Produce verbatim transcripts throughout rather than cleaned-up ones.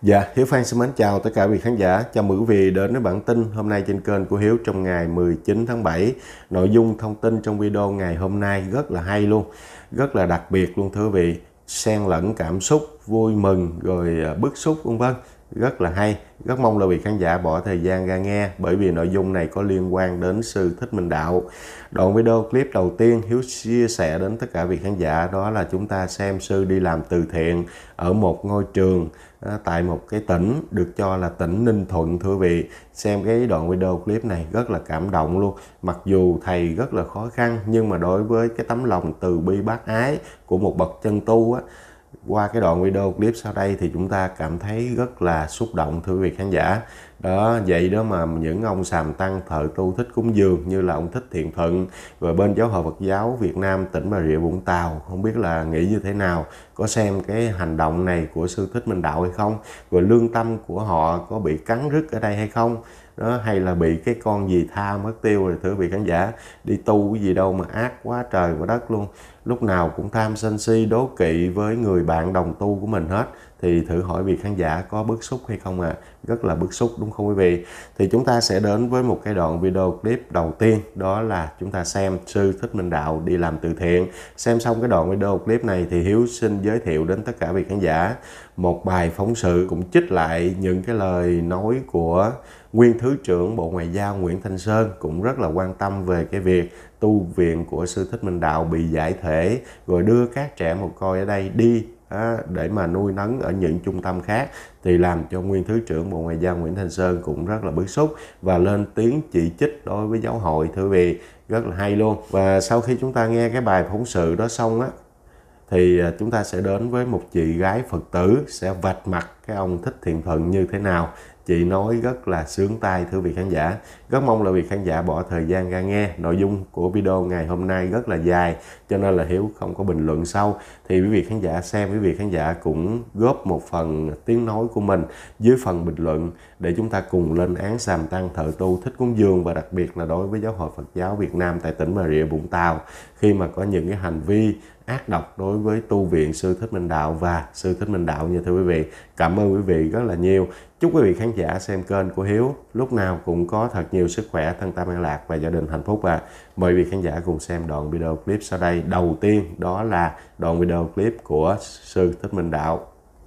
Dạ, Hiếu Phan xin mến chào tất cả quý khán giả. Chào mừng quý vị đến với bản tin hôm nay trên kênh của Hiếu trong ngày mười chín tháng bảy. Nội dung thông tin trong video ngày hôm nay rất là hay luôn, rất là đặc biệt luôn thưa quý vị. Xen lẫn cảm xúc, vui mừng rồi bức xúc vân vân. Rất là hay, rất mong là quý khán giả bỏ thời gian ra nghe, bởi vì nội dung này có liên quan đến Sư Thích Minh Đạo. Đoạn video clip đầu tiên Hiếu chia sẻ đến tất cả quý khán giả đó là chúng ta xem sư đi làm từ thiện ở một ngôi trường à, tại một cái tỉnh được cho là tỉnh Ninh Thuận thưa quý vị. Xem cái đoạn video clip này rất là cảm động luôn. Mặc dù thầy rất là khó khăn, nhưng mà đối với cái tấm lòng từ bi bác ái của một bậc chân tu á, qua cái đoạn video clip sau đây thì chúng ta cảm thấy rất là xúc động thưa quý vị khán giả. Đó, vậy đó mà những ông sàm tăng thợ tu thích cúng dường như là ông Thích Thiện Thuận, rồi bên Giáo hội Phật giáo Việt Nam tỉnh Bà Rịa Vũng Tàu không biết là nghĩ như thế nào, có xem cái hành động này của Sư Thích Minh Đạo hay không, rồi lương tâm của họ có bị cắn rứt ở đây hay không đó, hay là bị cái con gì tha mất tiêu rồi thưa quý vị khán giả. Đi tu cái gì đâu mà ác quá trời quá đất luôn, lúc nào cũng tham sân si đố kỵ với người bạn đồng tu của mình hết. Thì thử hỏi vị khán giả có bức xúc hay không à? Rất là bức xúc đúng không quý vị? Thì chúng ta sẽ đến với một cái đoạn video clip đầu tiên, đó là chúng ta xem Sư Thích Minh Đạo đi làm từ thiện. Xem xong cái đoạn video clip này thì Hiếu xin giới thiệu đến tất cả vị khán giả một bài phóng sự cũng trích lại những cái lời nói của nguyên Thứ trưởng Bộ Ngoại giao Nguyễn Thanh Sơn, cũng rất là quan tâm về cái việc tu viện của Sư Thích Minh Đạo bị giải thể, rồi đưa các trẻ mồ côi ở đây đi à, để mà nuôi nấng ở những trung tâm khác, thì làm cho nguyên Thứ trưởng Bộ Ngoại giao Nguyễn Thanh Sơn cũng rất là bức xúc và lên tiếng chỉ trích đối với giáo hội thưa quý vị. Rất là hay luôn. Và sau khi chúng ta nghe cái bài phóng sự đó xong á, thì chúng ta sẽ đến với một chị gái Phật tử sẽ vạch mặt cái ông Thích Thiện Thuận như thế nào. Chị nói rất là sướng tai thưa vị khán giả. Rất mong là vị khán giả bỏ thời gian ra nghe. Nội dung của video ngày hôm nay rất là dài, cho nên là Hiếu không có bình luận sâu. Thì quý vị khán giả xem, quý vị khán giả cũng góp một phần tiếng nói của mình dưới phần bình luận để chúng ta cùng lên án sàm tăng thợ tu thích cúng dường, và đặc biệt là đối với Giáo hội Phật giáo Việt Nam tại tỉnh Bà Rịa Vũng Tàu, khi mà có những cái hành vi ác độc đối với tu viện Sư Thích Minh Đạo và Sư Thích Minh Đạo nha thưa quý vị. Cảm ơn quý vị rất là nhiều. Chúc quý vị khán giả xem kênh của Hiếu lúc nào cũng có thật nhiều sức khỏe, thân tâm an lạc và gia đình hạnh phúc à. Mời quý vị khán giả cùng xem đoạn video clip sau đây. Đầu tiên đó là đoạn video clip của Sư Thích Minh Đạo.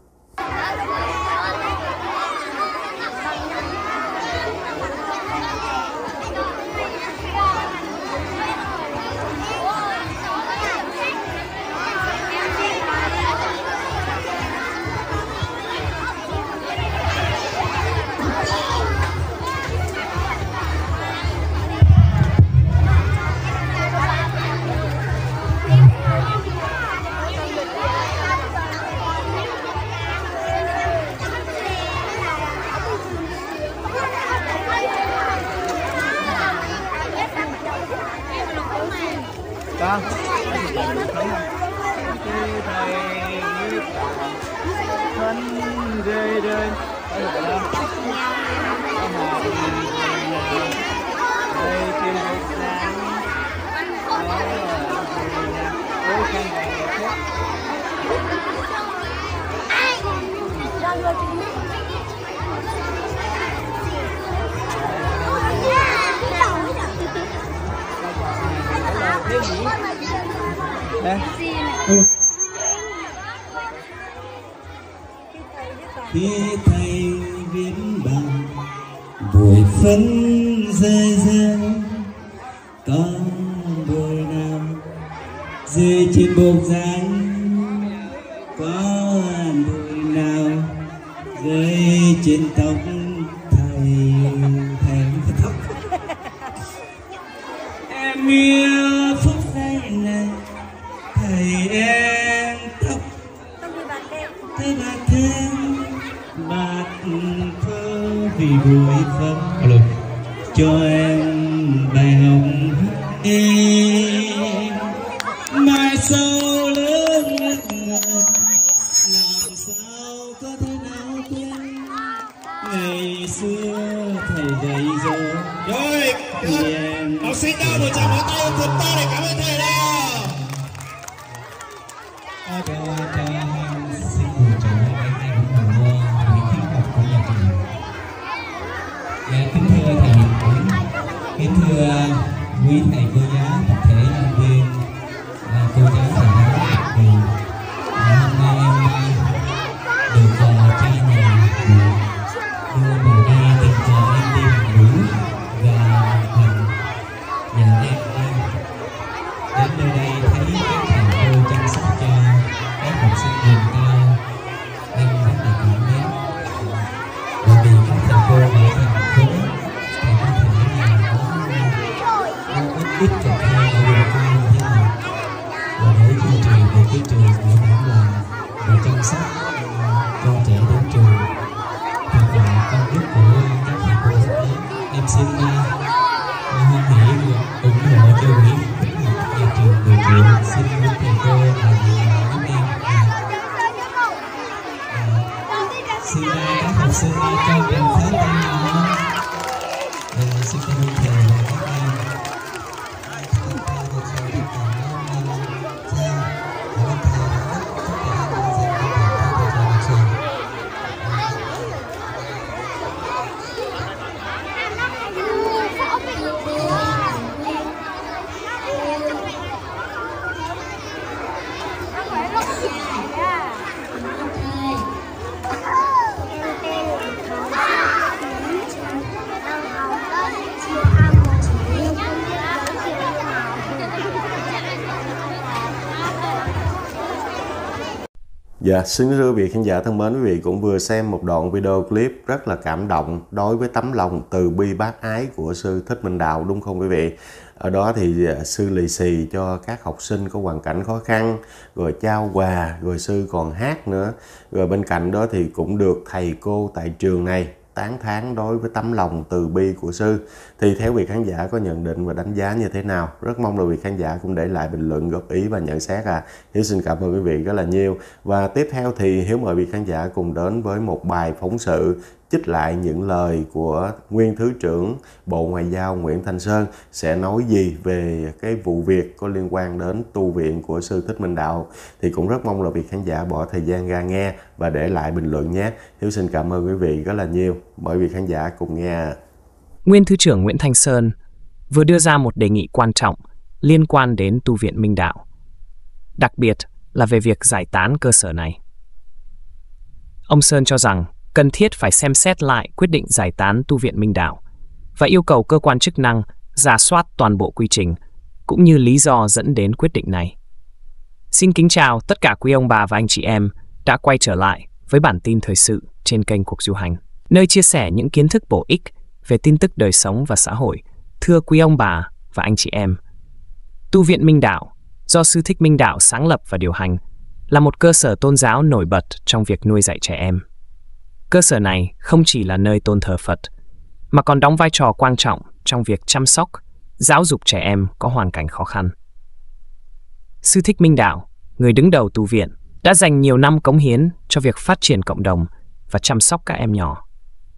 Con khi thầy biết thân rơi rơi ở được đâu có một đây trên một sáng ôi không đây. Ừ. Khi thầy viết bằng bụi phấn rơi rơi, có bụi nào rơi trên bột rắn, có bụi nào rơi trên tóc thầy. Thầy tóc em yêu phút giây này, thầy em tóc thấy bạc thêm bạc thơ vì bụi phấn cho em bài học đi mai sau lớn ngợt, làm sao có thể nào quên ngày xưa thầy dạy dỗ. Rồi, em học sinh đâu một tràng pháo tay thật to để cảm ơn thầy nào. Cho cho xin bù cho anh em của thưa quý thầy cô giáo, tập thể nhân viên, à, cô giáo thầy giáo, thì à, hôm nay em được uh, cha nhà đưa vào đây tình cờ em đi học ngủ và mình nhờ em đến nơi đây thấy các thầy cô chăm sóc cho các học sinh vùng cao, em rất là cảm mến. Bởi vì các thầy cô ở thành phố thì có thể là có ít ít cà phê ở vùng cao như thế này, và để duy trì về cái trường của bản làng và chăm sóc cho trẻ đến trường thật là công đức của các thầy cô rất lớn. Em xin hoan hỷ ủng hộ cho quỹ khuyến học nhà trường mười triệu. Xin quý thầy cô và giúp em xin các học sinh cho mình phép tay nhỏ. Xin cảm ơn thầy và các em. Dạ, xin thưa quý vị khán giả thân mến, quý vị cũng vừa xem một đoạn video clip rất là cảm động đối với tấm lòng từ bi bác ái của sư Thích Minh Đạo, đúng không quý vị? Ở đó thì sư lì xì cho các học sinh có hoàn cảnh khó khăn, rồi trao quà, rồi sư còn hát nữa. Rồi bên cạnh đó thì cũng được thầy cô tại trường này tán thán đối với tấm lòng từ bi của sư. Thì theo vị khán giả có nhận định và đánh giá như thế nào? Rất mong là vị khán giả cũng để lại bình luận góp ý và nhận xét. à. Hiếu xin cảm ơn quý vị rất là nhiều. Và tiếp theo thì Hiếu mời vị khán giả cùng đến với một bài phóng sự trích lại những lời của nguyên Thứ trưởng Bộ Ngoại giao Nguyễn Thanh Sơn sẽ nói gì về cái vụ việc có liên quan đến tu viện của sư Thích Minh Đạo. Thì cũng rất mong là vị khán giả bỏ thời gian ra nghe và để lại bình luận nhé. Hiếu xin cảm ơn quý vị rất là nhiều. Mời vị khán giả cùng nghe. Nguyên Thứ trưởng Nguyễn Thanh Sơn vừa đưa ra một đề nghị quan trọng liên quan đến tu viện Minh Đạo, đặc biệt là về việc giải tán cơ sở này. Ông Sơn cho rằng cần thiết phải xem xét lại quyết định giải tán tu viện Minh Đạo và yêu cầu cơ quan chức năng rà soát toàn bộ quy trình cũng như lý do dẫn đến quyết định này. Xin kính chào tất cả quý ông bà và anh chị em đã quay trở lại với bản tin thời sự trên kênh Cuộc Du Hành, nơi chia sẻ những kiến thức bổ ích về tin tức đời sống và xã hội. Thưa quý ông bà và anh chị em, tu viện Minh Đạo do sư Thích Minh Đạo sáng lập và điều hành là một cơ sở tôn giáo nổi bật trong việc nuôi dạy trẻ em. Cơ sở này không chỉ là nơi tôn thờ Phật, mà còn đóng vai trò quan trọng trong việc chăm sóc, giáo dục trẻ em có hoàn cảnh khó khăn. Sư Thích Minh Đạo, người đứng đầu tu viện, đã dành nhiều năm cống hiến cho việc phát triển cộng đồng và chăm sóc các em nhỏ.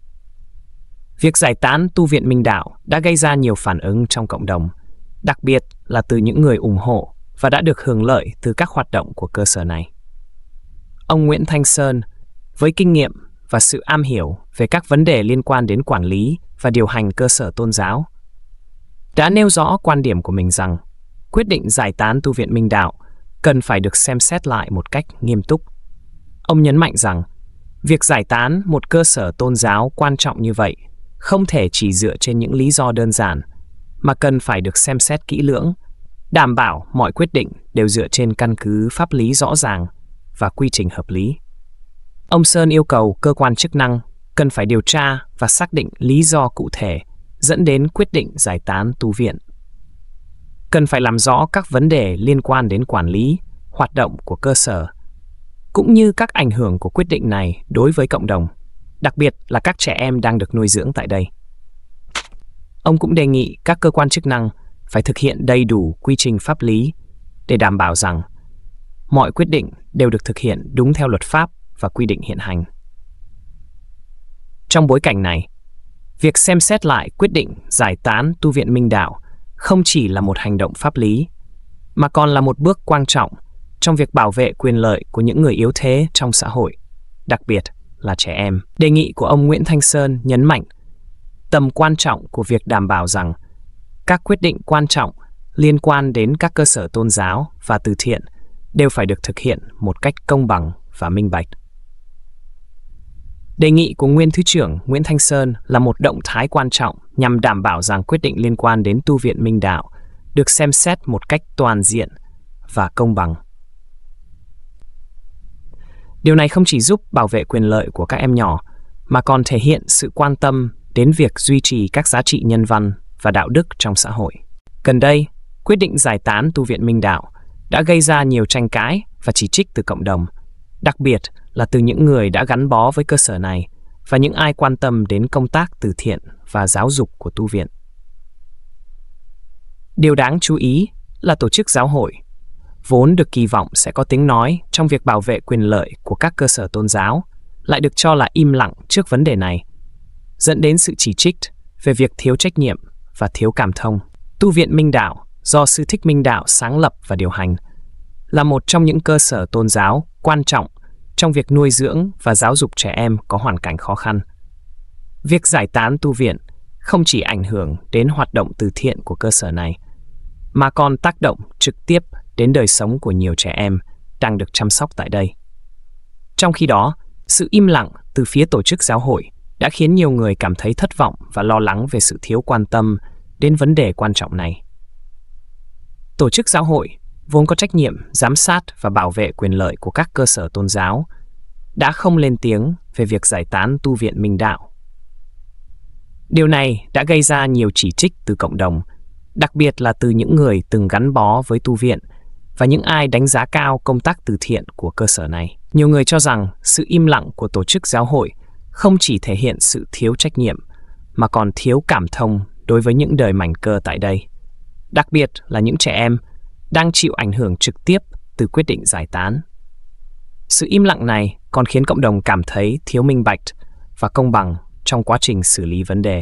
Việc giải tán tu viện Minh Đạo đã gây ra nhiều phản ứng trong cộng đồng, đặc biệt là từ những người ủng hộ và đã được hưởng lợi từ các hoạt động của cơ sở này. Ông Nguyễn Thanh Sơn, với kinh nghiệm và sự am hiểu về các vấn đề liên quan đến quản lý và điều hành cơ sở tôn giáo, đã nêu rõ quan điểm của mình rằng quyết định giải tán tu viện Minh Đạo cần phải được xem xét lại một cách nghiêm túc. Ông nhấn mạnh rằng việc giải tán một cơ sở tôn giáo quan trọng như vậy không thể chỉ dựa trên những lý do đơn giản, mà cần phải được xem xét kỹ lưỡng, đảm bảo mọi quyết định đều dựa trên căn cứ pháp lý rõ ràng và quy trình hợp lý. Ông Sơn yêu cầu cơ quan chức năng cần phải điều tra và xác định lý do cụ thể dẫn đến quyết định giải tán tu viện. Cần phải làm rõ các vấn đề liên quan đến quản lý, hoạt động của cơ sở, cũng như các ảnh hưởng của quyết định này đối với cộng đồng, đặc biệt là các trẻ em đang được nuôi dưỡng tại đây. Ông cũng đề nghị các cơ quan chức năng phải thực hiện đầy đủ quy trình pháp lý để đảm bảo rằng mọi quyết định đều được thực hiện đúng theo luật pháp và quy định hiện hành. Trong bối cảnh này, việc xem xét lại quyết định giải tán tu viện Minh Đạo không chỉ là một hành động pháp lý, mà còn là một bước quan trọng trong việc bảo vệ quyền lợi của những người yếu thế trong xã hội, đặc biệt là trẻ em. Đề nghị của ông Nguyễn Thanh Sơn nhấn mạnh tầm quan trọng của việc đảm bảo rằng các quyết định quan trọng liên quan đến các cơ sở tôn giáo và từ thiện đều phải được thực hiện một cách công bằng và minh bạch. Đề nghị của nguyên Thứ trưởng Nguyễn Thanh Sơn là một động thái quan trọng nhằm đảm bảo rằng quyết định liên quan đến tu viện Minh Đạo được xem xét một cách toàn diện và công bằng. Điều này không chỉ giúp bảo vệ quyền lợi của các em nhỏ, mà còn thể hiện sự quan tâm đến việc duy trì các giá trị nhân văn và đạo đức trong xã hội. Gần đây, quyết định giải tán tu viện Minh Đạo đã gây ra nhiều tranh cãi và chỉ trích từ cộng đồng, đặc biệt là từ những người đã gắn bó với cơ sở này và những ai quan tâm đến công tác từ thiện và giáo dục của tu viện. Điều đáng chú ý là tổ chức giáo hội, vốn được kỳ vọng sẽ có tiếng nói trong việc bảo vệ quyền lợi của các cơ sở tôn giáo, lại được cho là im lặng trước vấn đề này, dẫn đến sự chỉ trích về việc thiếu trách nhiệm và thiếu cảm thông. Tu viện Minh Đạo do Sư Thích Minh Đạo sáng lập và điều hành là một trong những cơ sở tôn giáo quan trọng trong việc nuôi dưỡng và giáo dục trẻ em có hoàn cảnh khó khăn. Việc giải tán tu viện không chỉ ảnh hưởng đến hoạt động từ thiện của cơ sở này, mà còn tác động trực tiếp đến đời sống của nhiều trẻ em đang được chăm sóc tại đây. Trong khi đó, sự im lặng từ phía tổ chức giáo hội đã khiến nhiều người cảm thấy thất vọng và lo lắng về sự thiếu quan tâm đến vấn đề quan trọng này. Tổ chức giáo hội, vốn có trách nhiệm giám sát và bảo vệ quyền lợi của các cơ sở tôn giáo, đã không lên tiếng về việc giải tán tu viện Minh Đạo. Điều này đã gây ra nhiều chỉ trích từ cộng đồng, đặc biệt là từ những người từng gắn bó với tu viện và những ai đánh giá cao công tác từ thiện của cơ sở này. Nhiều người cho rằng sự im lặng của tổ chức giáo hội không chỉ thể hiện sự thiếu trách nhiệm, mà còn thiếu cảm thông đối với những đời mảnh cơ tại đây, đặc biệt là những trẻ em đang chịu ảnh hưởng trực tiếp từ quyết định giải tán. Sự im lặng này còn khiến cộng đồng cảm thấy thiếu minh bạch và công bằng trong quá trình xử lý vấn đề.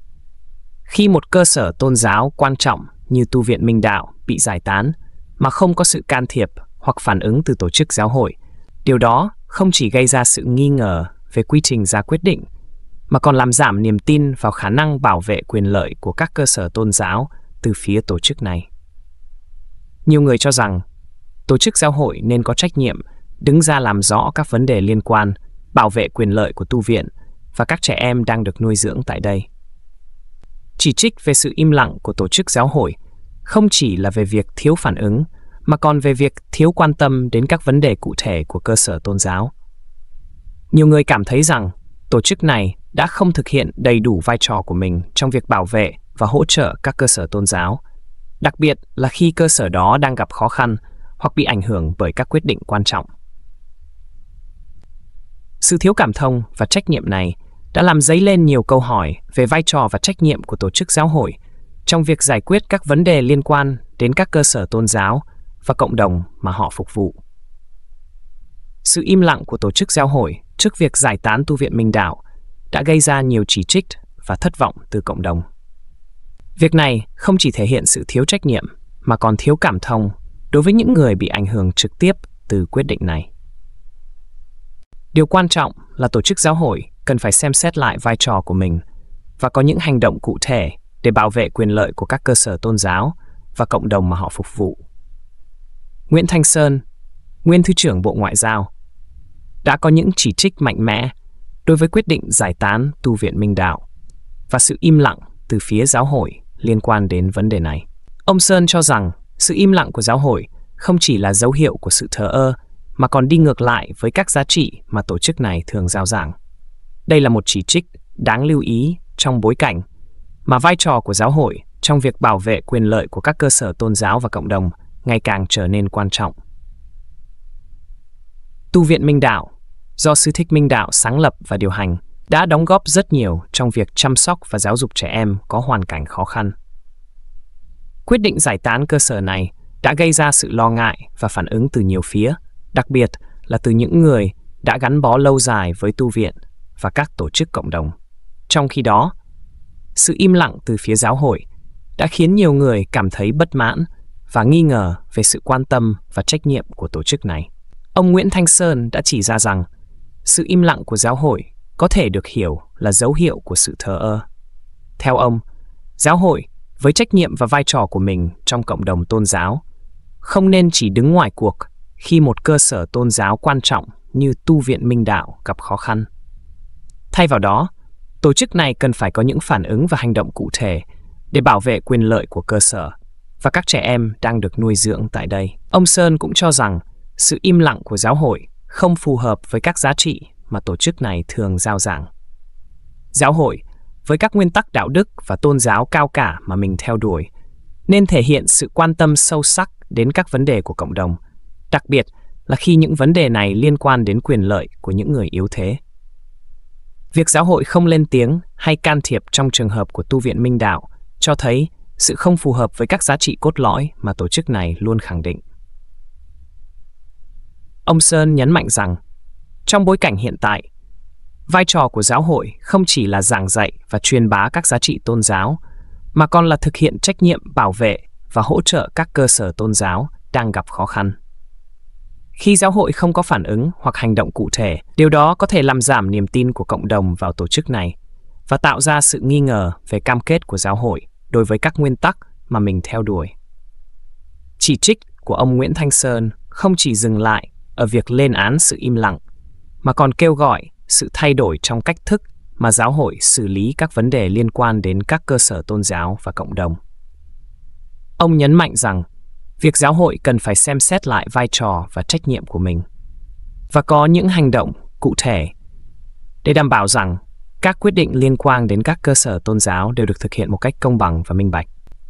Khi một cơ sở tôn giáo quan trọng như tu viện Minh Đạo bị giải tán mà không có sự can thiệp hoặc phản ứng từ tổ chức giáo hội, điều đó không chỉ gây ra sự nghi ngờ về quy trình ra quyết định, mà còn làm giảm niềm tin vào khả năng bảo vệ quyền lợi của các cơ sở tôn giáo từ phía tổ chức này. Nhiều người cho rằng tổ chức giáo hội nên có trách nhiệm đứng ra làm rõ các vấn đề liên quan, bảo vệ quyền lợi của tu viện và các trẻ em đang được nuôi dưỡng tại đây. Chỉ trích về sự im lặng của tổ chức giáo hội không chỉ là về việc thiếu phản ứng, mà còn về việc thiếu quan tâm đến các vấn đề cụ thể của cơ sở tôn giáo. Nhiều người cảm thấy rằng tổ chức này đã không thực hiện đầy đủ vai trò của mình trong việc bảo vệ và hỗ trợ các cơ sở tôn giáo, đặc biệt là khi cơ sở đó đang gặp khó khăn hoặc bị ảnh hưởng bởi các quyết định quan trọng. Sự thiếu cảm thông và trách nhiệm này đã làm dấy lên nhiều câu hỏi về vai trò và trách nhiệm của tổ chức giáo hội trong việc giải quyết các vấn đề liên quan đến các cơ sở tôn giáo và cộng đồng mà họ phục vụ. Sự im lặng của tổ chức giáo hội trước việc giải tán tu viện Minh Đạo đã gây ra nhiều chỉ trích và thất vọng từ cộng đồng. Việc này không chỉ thể hiện sự thiếu trách nhiệm, mà còn thiếu cảm thông đối với những người bị ảnh hưởng trực tiếp từ quyết định này. Điều quan trọng là tổ chức giáo hội cần phải xem xét lại vai trò của mình và có những hành động cụ thể để bảo vệ quyền lợi của các cơ sở tôn giáo và cộng đồng mà họ phục vụ. Nguyễn Thanh Sơn, nguyên Thứ trưởng Bộ Ngoại giao, đã có những chỉ trích mạnh mẽ đối với quyết định giải tán tu viện Minh Đạo và sự im lặng từ phía giáo hội liên quan đến vấn đề này. Ông Sơn cho rằng sự im lặng của giáo hội không chỉ là dấu hiệu của sự thờ ơ, mà còn đi ngược lại với các giá trị mà tổ chức này thường rao giảng. Đây là một chỉ trích đáng lưu ý trong bối cảnh mà vai trò của giáo hội trong việc bảo vệ quyền lợi của các cơ sở tôn giáo và cộng đồng ngày càng trở nên quan trọng. Tu viện Minh Đạo, do Sư Thích Minh Đạo sáng lập và điều hành, đã đóng góp rất nhiều trong việc chăm sóc và giáo dục trẻ em có hoàn cảnh khó khăn. Quyết định giải tán cơ sở này đã gây ra sự lo ngại và phản ứng từ nhiều phía, đặc biệt là từ những người đã gắn bó lâu dài với tu viện và các tổ chức cộng đồng. Trong khi đó, sự im lặng từ phía giáo hội đã khiến nhiều người cảm thấy bất mãn và nghi ngờ về sự quan tâm và trách nhiệm của tổ chức này. Ông Nguyễn Thanh Sơn đã chỉ ra rằng sự im lặng của giáo hội có thể được hiểu là dấu hiệu của sự thờ ơ. Theo ông, giáo hội với trách nhiệm và vai trò của mình trong cộng đồng tôn giáo, không nên chỉ đứng ngoài cuộc khi một cơ sở tôn giáo quan trọng như Tu viện Minh Đạo gặp khó khăn. Thay vào đó, tổ chức này cần phải có những phản ứng và hành động cụ thể để bảo vệ quyền lợi của cơ sở và các trẻ em đang được nuôi dưỡng tại đây. Ông Sơn cũng cho rằng sự im lặng của giáo hội không phù hợp với các giá trị mà tổ chức này thường rao giảng. Giáo hội, với các nguyên tắc đạo đức và tôn giáo cao cả mà mình theo đuổi, nên thể hiện sự quan tâm sâu sắc đến các vấn đề của cộng đồng, đặc biệt là khi những vấn đề này liên quan đến quyền lợi của những người yếu thế. Việc giáo hội không lên tiếng hay can thiệp trong trường hợp của Tu viện Minh Đạo cho thấy sự không phù hợp với các giá trị cốt lõi mà tổ chức này luôn khẳng định. Ông Sơn nhấn mạnh rằng, trong bối cảnh hiện tại, vai trò của giáo hội không chỉ là giảng dạy và truyền bá các giá trị tôn giáo, mà còn là thực hiện trách nhiệm bảo vệ và hỗ trợ các cơ sở tôn giáo đang gặp khó khăn. Khi giáo hội không có phản ứng hoặc hành động cụ thể, điều đó có thể làm giảm niềm tin của cộng đồng vào tổ chức này và tạo ra sự nghi ngờ về cam kết của giáo hội đối với các nguyên tắc mà mình theo đuổi. Chỉ trích của ông Nguyễn Thanh Sơn không chỉ dừng lại ở việc lên án sự im lặng, mà còn kêu gọi sự thay đổi trong cách thức mà giáo hội xử lý các vấn đề liên quan đến các cơ sở tôn giáo và cộng đồng. Ông nhấn mạnh rằng, việc giáo hội cần phải xem xét lại vai trò và trách nhiệm của mình và có những hành động cụ thể để đảm bảo rằng các quyết định liên quan đến các cơ sở tôn giáo đều được thực hiện một cách công bằng và minh bạch.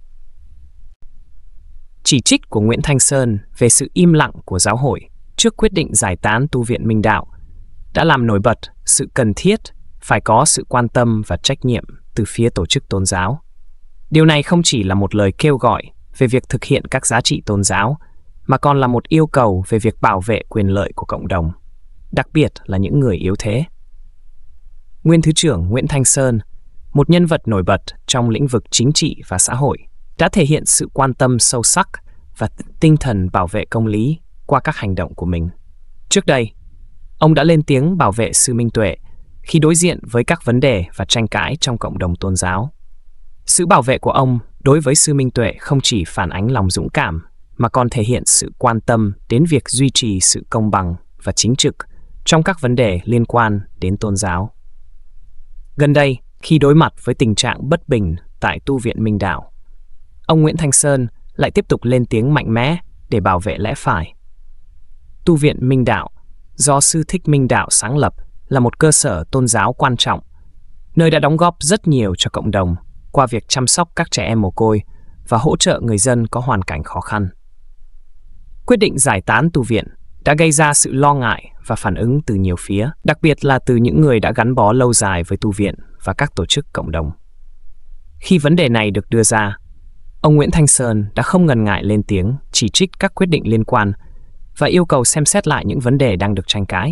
Chỉ trích của Nguyễn Thanh Sơn về sự im lặng của giáo hội trước quyết định giải tán Tu viện Minh Đạo đã làm nổi bật sự cần thiết phải có sự quan tâm và trách nhiệm từ phía tổ chức tôn giáo. Điều này không chỉ là một lời kêu gọi về việc thực hiện các giá trị tôn giáo, mà còn là một yêu cầu về việc bảo vệ quyền lợi của cộng đồng, đặc biệt là những người yếu thế. Nguyên Thứ trưởng Nguyễn Thanh Sơn, một nhân vật nổi bật trong lĩnh vực chính trị và xã hội, đã thể hiện sự quan tâm sâu sắc và tinh thần bảo vệ công lý qua các hành động của mình. Trước đây, ông đã lên tiếng bảo vệ Sư Minh Tuệ khi đối diện với các vấn đề và tranh cãi trong cộng đồng tôn giáo. Sự bảo vệ của ông đối với Sư Minh Tuệ không chỉ phản ánh lòng dũng cảm, mà còn thể hiện sự quan tâm đến việc duy trì sự công bằng và chính trực trong các vấn đề liên quan đến tôn giáo. Gần đây, khi đối mặt với tình trạng bất bình tại Tu viện Minh Đạo, ông Nguyễn Thanh Sơn lại tiếp tục lên tiếng mạnh mẽ để bảo vệ lẽ phải. Tu viện Minh Đạo, do Sư Thích Minh Đạo sáng lập, là một cơ sở tôn giáo quan trọng, nơi đã đóng góp rất nhiều cho cộng đồng qua việc chăm sóc các trẻ em mồ côi và hỗ trợ người dân có hoàn cảnh khó khăn. Quyết định giải tán tu viện đã gây ra sự lo ngại và phản ứng từ nhiều phía, đặc biệt là từ những người đã gắn bó lâu dài với tu viện và các tổ chức cộng đồng. Khi vấn đề này được đưa ra, ông Nguyễn Thanh Sơn đã không ngần ngại lên tiếng chỉ trích các quyết định liên quan và yêu cầu xem xét lại những vấn đề đang được tranh cãi.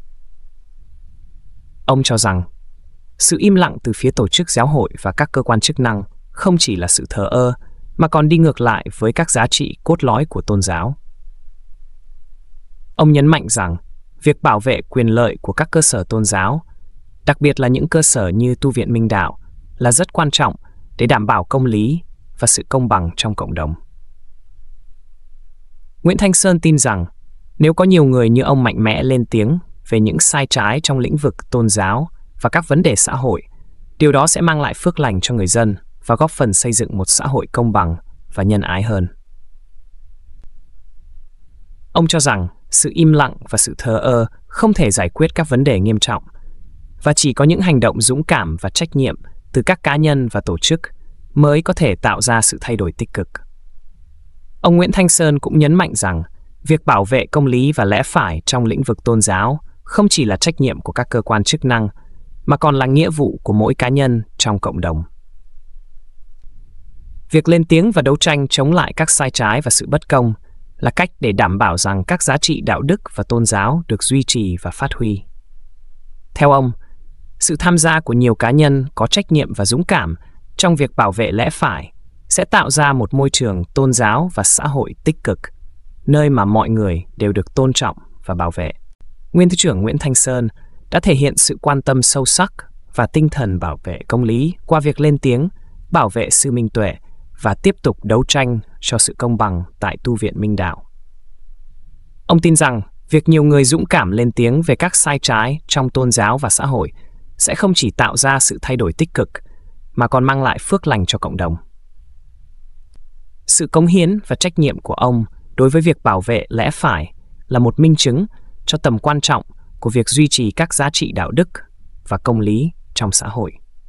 Ông cho rằng, sự im lặng từ phía tổ chức giáo hội và các cơ quan chức năng không chỉ là sự thờ ơ, mà còn đi ngược lại với các giá trị cốt lõi của tôn giáo. Ông nhấn mạnh rằng, việc bảo vệ quyền lợi của các cơ sở tôn giáo, đặc biệt là những cơ sở như Tu viện Minh Đạo, là rất quan trọng để đảm bảo công lý và sự công bằng trong cộng đồng. Nguyễn Thanh Sơn tin rằng, nếu có nhiều người như ông mạnh mẽ lên tiếng về những sai trái trong lĩnh vực tôn giáo và các vấn đề xã hội, điều đó sẽ mang lại phước lành cho người dân và góp phần xây dựng một xã hội công bằng và nhân ái hơn. Ông cho rằng sự im lặng và sự thờ ơ không thể giải quyết các vấn đề nghiêm trọng, và chỉ có những hành động dũng cảm và trách nhiệm từ các cá nhân và tổ chức mới có thể tạo ra sự thay đổi tích cực. Ông Nguyễn Thanh Sơn cũng nhấn mạnh rằng, việc bảo vệ công lý và lẽ phải trong lĩnh vực tôn giáo không chỉ là trách nhiệm của các cơ quan chức năng, mà còn là nghĩa vụ của mỗi cá nhân trong cộng đồng. Việc lên tiếng và đấu tranh chống lại các sai trái và sự bất công là cách để đảm bảo rằng các giá trị đạo đức và tôn giáo được duy trì và phát huy. Theo ông, sự tham gia của nhiều cá nhân có trách nhiệm và dũng cảm trong việc bảo vệ lẽ phải sẽ tạo ra một môi trường tôn giáo và xã hội tích cực, nơi mà mọi người đều được tôn trọng và bảo vệ. Nguyên Thứ trưởng Nguyễn Thanh Sơn đã thể hiện sự quan tâm sâu sắc và tinh thần bảo vệ công lý qua việc lên tiếng bảo vệ Sư Minh Tuệ và tiếp tục đấu tranh cho sự công bằng tại tu viện Minh Đạo. Ông tin rằng việc nhiều người dũng cảm lên tiếng về các sai trái trong tôn giáo và xã hội sẽ không chỉ tạo ra sự thay đổi tích cực, mà còn mang lại phước lành cho cộng đồng. Sự cống hiến và trách nhiệm của ông đối với việc bảo vệ lẽ phải là một minh chứng cho tầm quan trọng của việc duy trì các giá trị đạo đức và công lý trong xã hội.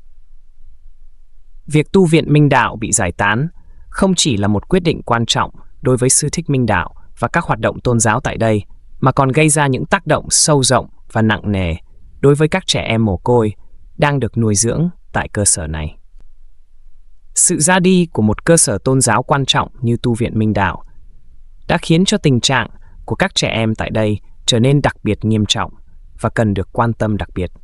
Việc tu viện Minh Đạo bị giải tán không chỉ là một quyết định quan trọng đối với Sư Thích Minh Đạo và các hoạt động tôn giáo tại đây, mà còn gây ra những tác động sâu rộng và nặng nề đối với các trẻ em mồ côi đang được nuôi dưỡng tại cơ sở này. Sự ra đi của một cơ sở tôn giáo quan trọng như tu viện Minh Đạo đã khiến cho tình trạng của các trẻ em tại đây trở nên đặc biệt nghiêm trọng và cần được quan tâm đặc biệt.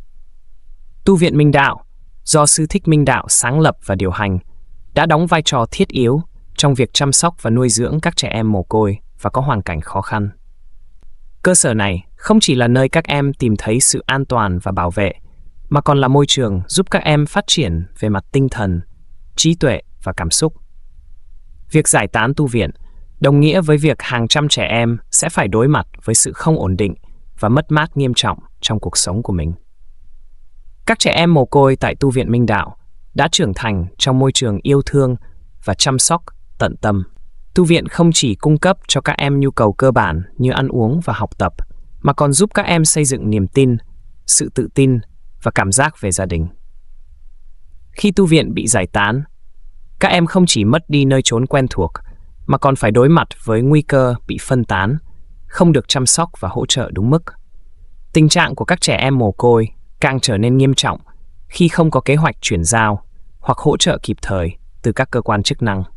Tu viện Minh Đạo do Sư Thích Minh Đạo sáng lập và điều hành đã đóng vai trò thiết yếu trong việc chăm sóc và nuôi dưỡng các trẻ em mồ côi và có hoàn cảnh khó khăn. Cơ sở này không chỉ là nơi các em tìm thấy sự an toàn và bảo vệ, mà còn là môi trường giúp các em phát triển về mặt tinh thần, trí tuệ và cảm xúc. Việc giải tán tu viện đồng nghĩa với việc hàng trăm trẻ em sẽ phải đối mặt với sự không ổn định và mất mát nghiêm trọng trong cuộc sống của mình. Các trẻ em mồ côi tại tu viện Minh Đạo đã trưởng thành trong môi trường yêu thương và chăm sóc tận tâm. Tu viện không chỉ cung cấp cho các em nhu cầu cơ bản như ăn uống và học tập, mà còn giúp các em xây dựng niềm tin, sự tự tin và cảm giác về gia đình. Khi tu viện bị giải tán, các em không chỉ mất đi nơi trốn quen thuộc, mà còn phải đối mặt với nguy cơ bị phân tán, không được chăm sóc và hỗ trợ đúng mức. Tình trạng của các trẻ em mồ côi càng trở nên nghiêm trọng khi không có kế hoạch chuyển giao hoặc hỗ trợ kịp thời từ các cơ quan chức năng.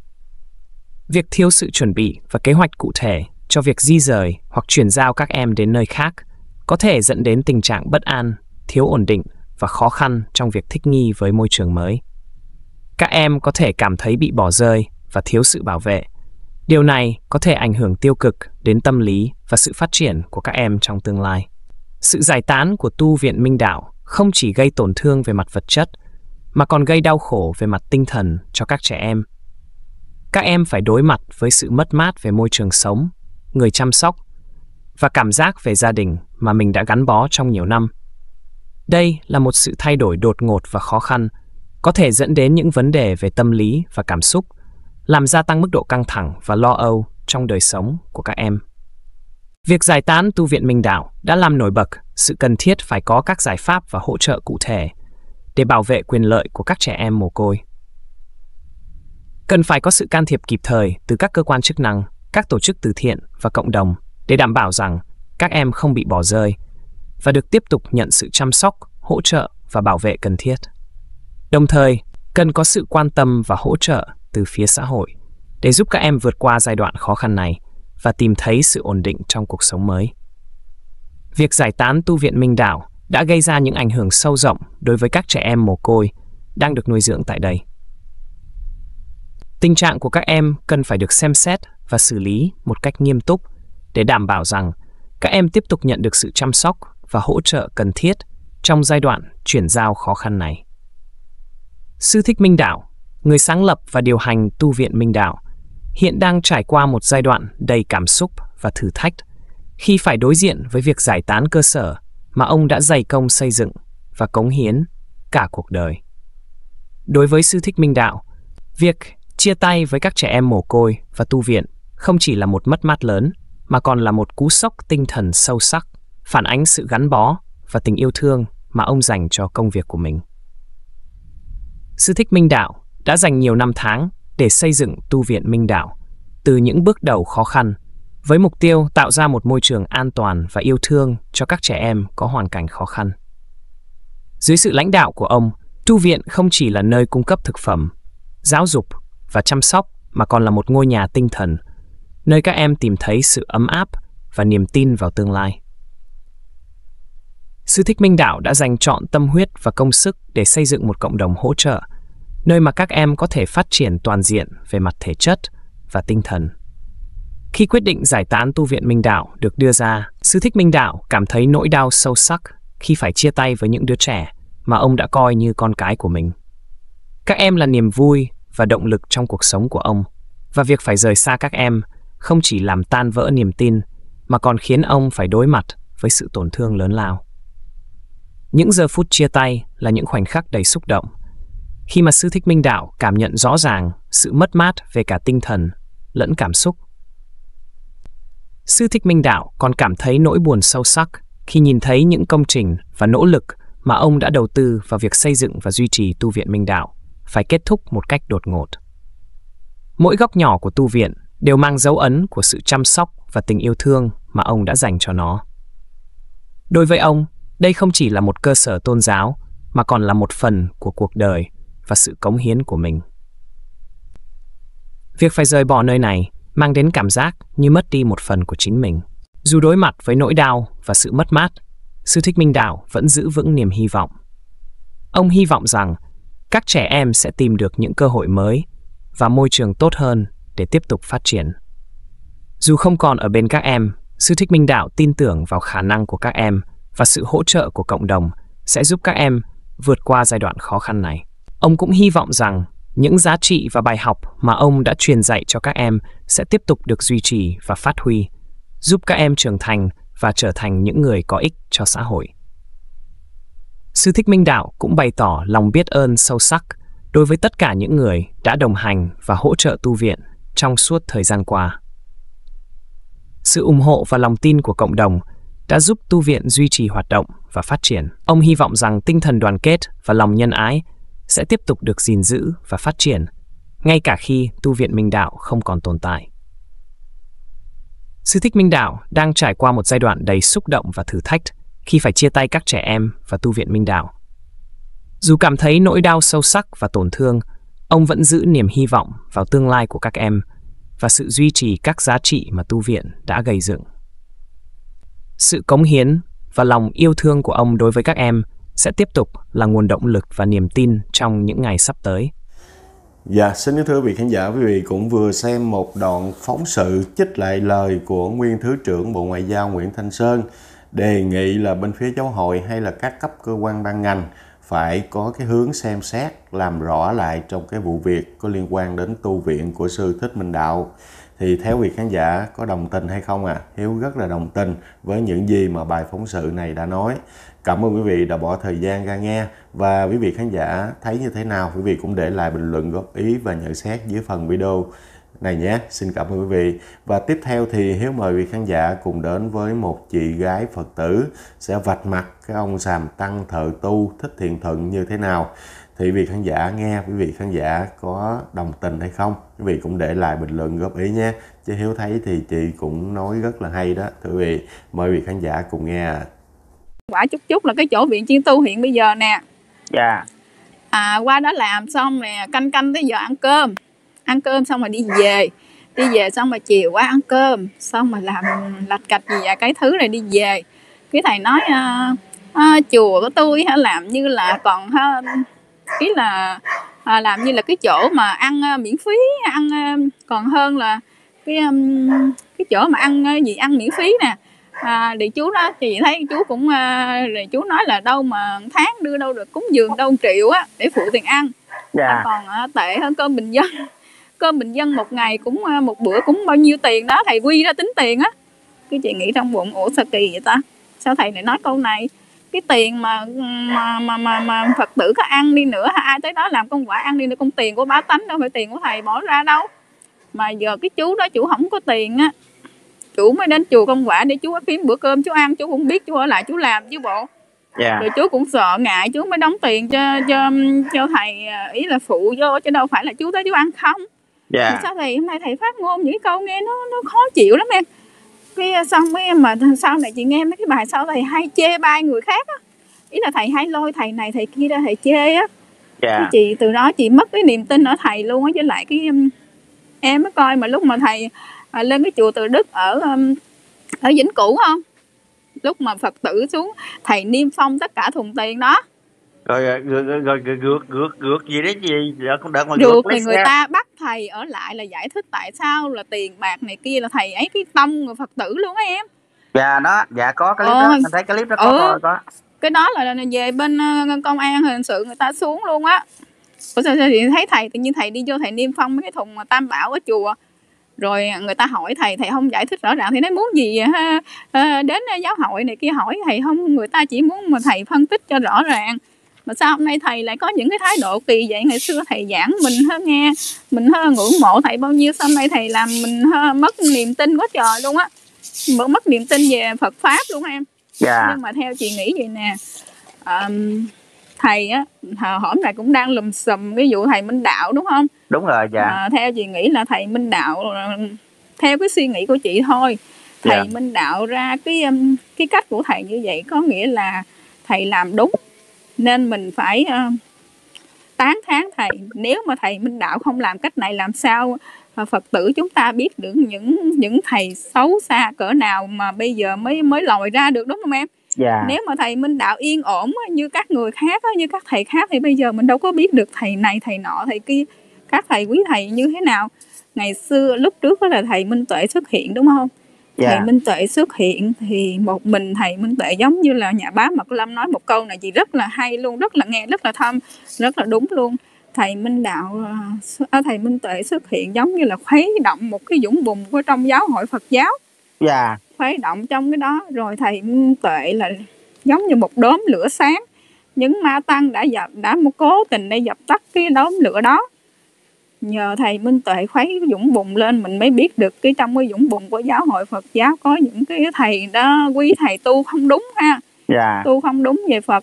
Việc thiếu sự chuẩn bị và kế hoạch cụ thể cho việc di rời hoặc chuyển giao các em đến nơi khác có thể dẫn đến tình trạng bất an, thiếu ổn định và khó khăn trong việc thích nghi với môi trường mới. Các em có thể cảm thấy bị bỏ rơi và thiếu sự bảo vệ. Điều này có thể ảnh hưởng tiêu cực đến tâm lý và sự phát triển của các em trong tương lai. Sự giải tán của tu viện Minh Đạo không chỉ gây tổn thương về mặt vật chất, mà còn gây đau khổ về mặt tinh thần cho các trẻ em. Các em phải đối mặt với sự mất mát về môi trường sống, người chăm sóc và cảm giác về gia đình mà mình đã gắn bó trong nhiều năm. Đây là một sự thay đổi đột ngột và khó khăn, có thể dẫn đến những vấn đề về tâm lý và cảm xúc, làm gia tăng mức độ căng thẳng và lo âu trong đời sống của các em. Việc giải tán tu viện Minh Đạo đã làm nổi bật sự cần thiết phải có các giải pháp và hỗ trợ cụ thể để bảo vệ quyền lợi của các trẻ em mồ côi. Cần phải có sự can thiệp kịp thời từ các cơ quan chức năng, các tổ chức từ thiện và cộng đồng để đảm bảo rằng các em không bị bỏ rơi và được tiếp tục nhận sự chăm sóc, hỗ trợ và bảo vệ cần thiết. Đồng thời, cần có sự quan tâm và hỗ trợ từ phía xã hội để giúp các em vượt qua giai đoạn khó khăn này và tìm thấy sự ổn định trong cuộc sống mới. Việc giải tán tu viện Minh Đạo đã gây ra những ảnh hưởng sâu rộng đối với các trẻ em mồ côi đang được nuôi dưỡng tại đây. Tình trạng của các em cần phải được xem xét và xử lý một cách nghiêm túc để đảm bảo rằng các em tiếp tục nhận được sự chăm sóc và hỗ trợ cần thiết trong giai đoạn chuyển giao khó khăn này. Sư Thích Minh Đạo, người sáng lập và điều hành tu viện Minh Đạo, hiện đang trải qua một giai đoạn đầy cảm xúc và thử thách khi phải đối diện với việc giải tán cơ sở mà ông đã dày công xây dựng và cống hiến cả cuộc đời. Đối với Sư Thích Minh Đạo, việc chia tay với các trẻ em mồ côi và tu viện không chỉ là một mất mát lớn, mà còn là một cú sốc tinh thần sâu sắc, phản ánh sự gắn bó và tình yêu thương mà ông dành cho công việc của mình. Sư Thích Minh Đạo đã dành nhiều năm tháng để xây dựng tu viện Minh Đạo, từ những bước đầu khó khăn, với mục tiêu tạo ra một môi trường an toàn và yêu thương cho các trẻ em có hoàn cảnh khó khăn. Dưới sự lãnh đạo của ông, tu viện không chỉ là nơi cung cấp thực phẩm, giáo dục và chăm sóc, mà còn là một ngôi nhà tinh thần, nơi các em tìm thấy sự ấm áp và niềm tin vào tương lai. Sư Thích Minh Đạo đã dành trọn tâm huyết và công sức để xây dựng một cộng đồng hỗ trợ, nơi mà các em có thể phát triển toàn diện về mặt thể chất và tinh thần. Khi quyết định giải tán tu viện Minh Đạo được đưa ra, Sư Thích Minh Đạo cảm thấy nỗi đau sâu sắc khi phải chia tay với những đứa trẻ mà ông đã coi như con cái của mình. Các em là niềm vui và động lực trong cuộc sống của ông. Và việc phải rời xa các em không chỉ làm tan vỡ niềm tin, mà còn khiến ông phải đối mặt với sự tổn thương lớn lao. Những giờ phút chia tay là những khoảnh khắc đầy xúc động, khi mà Sư Thích Minh Đạo cảm nhận rõ ràng sự mất mát về cả tinh thần lẫn cảm xúc. Sư Thích Minh Đạo còn cảm thấy nỗi buồn sâu sắc khi nhìn thấy những công trình và nỗ lực mà ông đã đầu tư vào việc xây dựng và duy trì tu viện Minh Đạo phải kết thúc một cách đột ngột. Mỗi góc nhỏ của tu viện đều mang dấu ấn của sự chăm sóc và tình yêu thương mà ông đã dành cho nó. Đối với ông, đây không chỉ là một cơ sở tôn giáo, mà còn là một phần của cuộc đời và sự cống hiến của mình. Việc phải rời bỏ nơi này mang đến cảm giác như mất đi một phần của chính mình. Dù đối mặt với nỗi đau và sự mất mát, Sư Thích Minh Đạo vẫn giữ vững niềm hy vọng. Ông hy vọng rằng các trẻ em sẽ tìm được những cơ hội mới và môi trường tốt hơn để tiếp tục phát triển. Dù không còn ở bên các em, Sư Thích Minh Đạo tin tưởng vào khả năng của các em và sự hỗ trợ của cộng đồng sẽ giúp các em vượt qua giai đoạn khó khăn này. Ông cũng hy vọng rằng những giá trị và bài học mà ông đã truyền dạy cho các em sẽ tiếp tục được duy trì và phát huy, giúp các em trưởng thành và trở thành những người có ích cho xã hội. Sư Thích Minh Đạo cũng bày tỏ lòng biết ơn sâu sắc đối với tất cả những người đã đồng hành và hỗ trợ tu viện trong suốt thời gian qua. Sự ủng hộ và lòng tin của cộng đồng đã giúp tu viện duy trì hoạt động và phát triển. Ông hy vọng rằng tinh thần đoàn kết và lòng nhân ái sẽ tiếp tục được gìn giữ và phát triển, ngay cả khi tu viện Minh Đạo không còn tồn tại. Sư Thích Minh Đạo đang trải qua một giai đoạn đầy xúc động và thử thách khi phải chia tay các trẻ em và tu viện Minh Đạo. Dù cảm thấy nỗi đau sâu sắc và tổn thương, ông vẫn giữ niềm hy vọng vào tương lai của các em và sự duy trì các giá trị mà tu viện đã gây dựng. Sự cống hiến và lòng yêu thương của ông đối với các em sẽ tiếp tục là nguồn động lực và niềm tin trong những ngày sắp tới. Dạ, xin kính thưa quý vị khán giả, quý vị cũng vừa xem một đoạn phóng sự trích lại lời của nguyên Thứ trưởng Bộ Ngoại giao Nguyễn Thanh Sơn đề nghị là bên phía giáo hội hay là các cấp cơ quan ban ngành phải có cái hướng xem xét làm rõ lại trong cái vụ việc có liên quan đến tu viện của Sư Thích Minh Đạo. Thì theo quý vị khán giả có đồng tình hay không à? Hiếu rất là đồng tình với những gì mà bài phóng sự này đã nói. Cảm ơn quý vị đã bỏ thời gian ra nghe. Và quý vị khán giả thấy như thế nào, quý vị cũng để lại bình luận góp ý và nhận xét dưới phần video này nhé. Xin cảm ơn quý vị. Và tiếp theo thì Hiếu mời quý vị khán giả cùng đến với một chị gái Phật tử sẽ vạch mặt cái ông Sàm Tăng thợ tu Thích Thiện Thuận như thế nào. Thì quý vị khán giả nghe, quý vị khán giả có đồng tình hay không? Quý vị cũng để lại bình luận góp ý nhé. Chứ Hiếu thấy thì chị cũng nói rất là hay đó. Thưa quý vị, mời quý vị khán giả cùng nghe. Quả chút chút là cái chỗ viện chuyên tu hiện bây giờ nè. Dạ. À, qua đó làm xong nè, canh canh tới giờ ăn cơm. Ăn cơm xong rồi đi về. Đi về xong rồi chiều qua ăn cơm. Xong rồi làm lạch cạch gì vậy, cái thứ này đi về. Cái thầy nói à, à, chùa của tôi ha, làm như là còn ha, ý là à, làm như là cái chỗ mà ăn à, miễn phí, ăn à, còn hơn là cái um, cái chỗ mà ăn à, gì ăn miễn phí nè. À, thì chú đó thì thấy chú cũng à, thì chú nói là đâu mà tháng đưa đâu được cúng dường đâu một triệu á để phụ tiền ăn. Dạ. À, còn à, tệ hơn cơm bình dân. Cơm bình dân một ngày cũng à, một bữa cũng bao nhiêu tiền đó, thầy quy ra tính tiền á. Cái chị nghĩ trong bụng ủa sao kỳ vậy ta, sao thầy lại nói câu này. Cái tiền mà mà mà mà, mà Phật tử có ăn đi nữa, ai tới đó làm công quả ăn đi nữa, công tiền của bá tánh đâu phải tiền của thầy bỏ ra đâu. Mà giờ cái chú đó chú không có tiền á, chú mới đến chùa công quả để chú kiếm bữa cơm chú ăn, chú cũng biết chú ở lại chú làm chứ bộ. Dạ. Rồi chú cũng sợ ngại chú mới đóng tiền cho cho cho thầy, ý là phụ vô chứ đâu phải là chú tới chú ăn không. Dạ. Thì sao thầy hôm nay thầy phát ngôn những câu nghe nó nó khó chịu lắm em. Cái xong mấy em mà sau này chị nghe mấy cái bài sau thầy hay chê bai người khác á, ý là thầy hay lôi thầy này thầy kia ra thầy chê á. Dạ. Cái chị từ đó chị mất cái niềm tin ở thầy luôn á. Với lại cái em mới coi mà lúc mà thầy à, lên cái chùa Từ Đức ở ở Vĩnh Cửu không, lúc mà Phật tử xuống thầy niêm phong tất cả thùng tiền đó. Rồi rồi rồi rồi gượt gượt gượt gì đấy gì rồi không đợi mà gượt thì người ta bắt thầy ở lại là giải thích tại sao là tiền bạc này kia là thầy ấy cái tông người Phật tử luôn á em. Dạ đó, dạ có cái clip ờ, đó, mình thấy cái clip đó có, ừ, có có. Cái đó là về bên công an hình sự người ta xuống luôn á. Ủa sao, sao chị thấy thầy tự nhiên thầy đi vô thầy niêm phong mấy cái thùng mà tam bảo ở chùa, rồi người ta hỏi thầy, thầy không giải thích rõ ràng thì nói muốn gì ha, à, đến giáo hội này kia hỏi thầy không, người ta chỉ muốn mà thầy phân tích cho rõ ràng. Mà sao hôm nay thầy lại có những cái thái độ kỳ vậy? Ngày xưa thầy giảng mình ha, nghe mình ha, ngưỡng mộ thầy bao nhiêu, sao hôm nay thầy làm mình ha, mất niềm tin quá trời luôn á, mất niềm tin về Phật pháp luôn em. Dạ. Nhưng mà theo chị nghĩ vậy nè, um, thầy á hổm này cũng đang lùm xùm cái vụ thầy Minh Đạo đúng không? Đúng rồi. Dạ. À, theo chị nghĩ là thầy Minh Đạo, theo cái suy nghĩ của chị thôi, thầy Dạ. Minh Đạo ra cái um, cái cách của thầy như vậy có nghĩa là thầy làm đúng, nên mình phải uh, tán thán thầy. Nếu mà thầy Minh Đạo không làm cách này, làm sao uh, Phật tử chúng ta biết được những những thầy xấu xa cỡ nào mà bây giờ mới mới lòi ra được, đúng không em? Dạ. Nếu mà thầy Minh Đạo yên ổn như các người khác, như các thầy khác, thì bây giờ mình đâu có biết được thầy này thầy nọ thầy kia, các thầy quý thầy như thế nào. Ngày xưa lúc trước đó là thầy Minh Tuệ xuất hiện đúng không? Dạ. Thầy Minh Tuệ xuất hiện thì một mình thầy Minh Tuệ, giống như là nhà báo Mật Lâm nói một câu này chị rất là hay luôn, rất là nghe rất là thâm, rất là đúng luôn. Thầy Minh Đạo, thầy Minh Tuệ xuất hiện giống như là khuấy động một cái dũng bùn của trong giáo hội Phật giáo. Dạ. Khuấy động trong cái đó, rồi thầy Minh Tuệ là giống như một đốm lửa sáng. Những ma tăng đã dập, đã một cố tình để dập tắt cái đốm lửa đó. Nhờ thầy Minh Tuệ khuấy cái dũng bùn lên, mình mới biết được cái trong cái dũng bùn của giáo hội Phật giáo có những cái thầy đó, quý thầy tu không đúng ha. Dạ. Tu không đúng về Phật,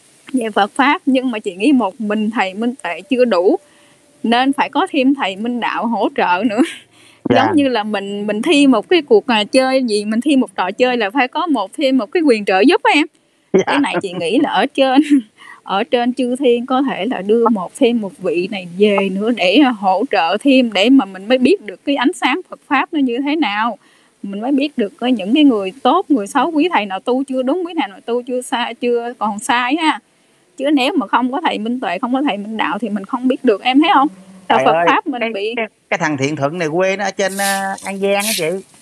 về Phật pháp. Nhưng mà chị nghĩ một mình thầy Minh Tuệ chưa đủ, nên phải có thêm thầy Minh Đạo hỗ trợ nữa. Dạ. Giống như là mình mình thi một cái cuộc à, chơi gì, mình thi một trò chơi là phải có một thêm một cái quyền trợ giúp em. Dạ. Cái này chị nghĩ là ở trên ở trên chư thiên có thể là đưa một thêm một vị này về nữa để hỗ trợ thêm, để mà mình mới biết được cái ánh sáng Phật pháp nó như thế nào, mình mới biết được có những cái người tốt người xấu, quý thầy nào tu chưa đúng, quý thầy nào tu chưa sai, chưa còn sai ha. Chứ nếu mà không có thầy Minh Tuệ, không có thầy Minh Đạo thì mình không biết được, em thấy không? Phật ơi, pháp mình cái, bị cái, cái thằng Thiện Thuận này quê nó ở trên uh, An Giang á chị.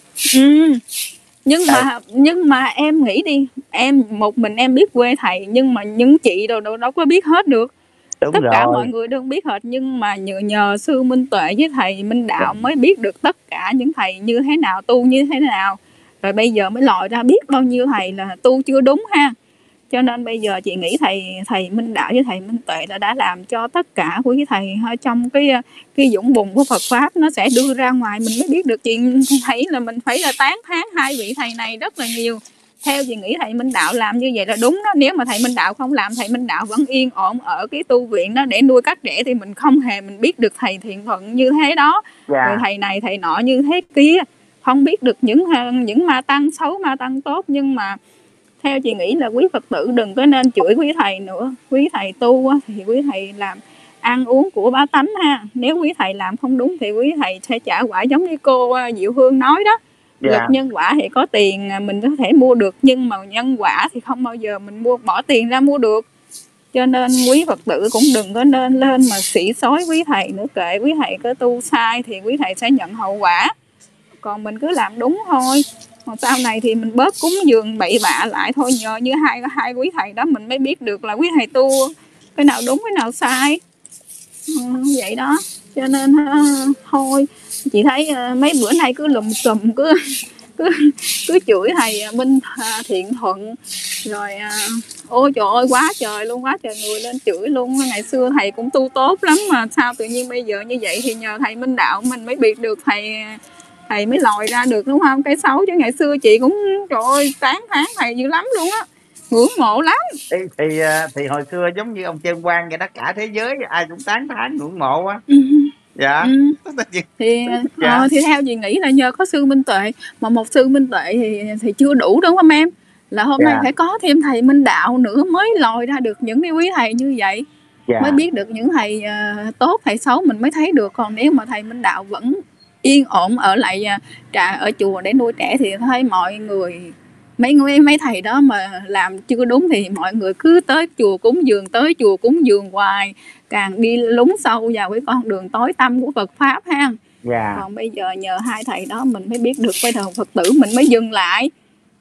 Ừ. Nhưng mà nhưng mà em nghĩ đi, em một mình em biết quê thầy, nhưng mà những chị đâu đâu đâu có biết hết được. Đúng tất rồi. cả mọi người đều biết hết, nhưng mà nhờ, nhờ sư Minh Tuệ với thầy Minh Đạo mới biết được tất cả những thầy như thế nào, tu như thế nào. Rồi bây giờ mới lòi ra biết bao nhiêu thầy là tu chưa đúng ha. Cho nên bây giờ chị nghĩ thầy thầy Minh Đạo với thầy Minh Tuệ đã, đã làm cho tất cả quý thầy trong cái cái dũng bùn của Phật pháp nó sẽ đưa ra ngoài, mình mới biết được. Chị thấy là mình phải là tán thán hai vị thầy này rất là nhiều. Theo chị nghĩ thầy Minh Đạo làm như vậy là đúng đó. Nếu mà thầy Minh Đạo không làm, thầy Minh Đạo vẫn yên ổn ở cái tu viện đó để nuôi các trẻ, thì mình không hề mình biết được thầy Thiện Thuận như thế đó. Dạ. Rồi thầy này thầy nọ như thế kia, không biết được những những ma tăng xấu ma tăng tốt. Nhưng mà theo chị nghĩ là quý Phật tử đừng có nên chửi quý thầy nữa. Quý thầy tu thì quý thầy làm ăn uống của bá tánh ha. Nếu quý thầy làm không đúng thì quý thầy sẽ trả quả, giống như cô Diệu Hương nói đó. Dạ. Luật nhân quả thì có tiền mình có thể mua được, nhưng mà nhân quả thì không bao giờ mình mua bỏ tiền ra mua được. Cho nên quý Phật tử cũng đừng có nên lên mà sĩ xói quý thầy nữa. Kệ quý thầy có tu sai thì quý thầy sẽ nhận hậu quả, còn mình cứ làm đúng thôi. Còn sau này thì mình bớt cúng dường bậy bạ lại thôi. Nhờ như hai hai quý thầy đó mình mới biết được là quý thầy tu cái nào đúng cái nào sai. Ừ, vậy đó. Cho nên uh, thôi chị thấy uh, mấy bữa nay cứ lùm xùm, cứ cứ cứ chửi thầy Minh uh, Thiện Thuận, rồi uh, ôi trời ơi quá trời luôn, quá trời người lên chửi luôn. Ngày xưa thầy cũng tu tốt lắm mà sao tự nhiên bây giờ như vậy. Thì nhờ thầy Minh Đạo mình mới biết được, thầy thầy mới lòi ra được, đúng không? Cái xấu chứ ngày xưa chị cũng trời ơi tán thán thầy dữ lắm luôn á, ngưỡng mộ lắm. Thì, thì thì hồi xưa giống như ông Trân Quang vậy đó, cả thế giới ai cũng tán thán ngưỡng mộ á. Ừ. Dạ. Ừ. Thì dạ. Ờ, thì theo chị nghĩ là nhờ có sư Minh Tuệ, mà một sư Minh Tuệ thì thì chưa đủ, đúng không em? Là hôm dạ. nay phải có thêm thầy Minh Đạo nữa mới lòi ra được những cái quý thầy như vậy. Dạ. Mới biết được những thầy uh, tốt thầy xấu mình mới thấy được. Còn nếu mà thầy Minh Đạo vẫn yên ổn ở lại trà ở chùa để nuôi trẻ thì thấy mọi người mấy người mấy thầy đó mà làm chưa đúng thì mọi người cứ tới chùa cúng dường, tới chùa cúng dường hoài, càng đi lún sâu vào cái con đường tối tăm của Phật pháp ha. Yeah. Còn bây giờ nhờ hai thầy đó mình mới biết được, bây giờ Phật tử mình mới dừng lại,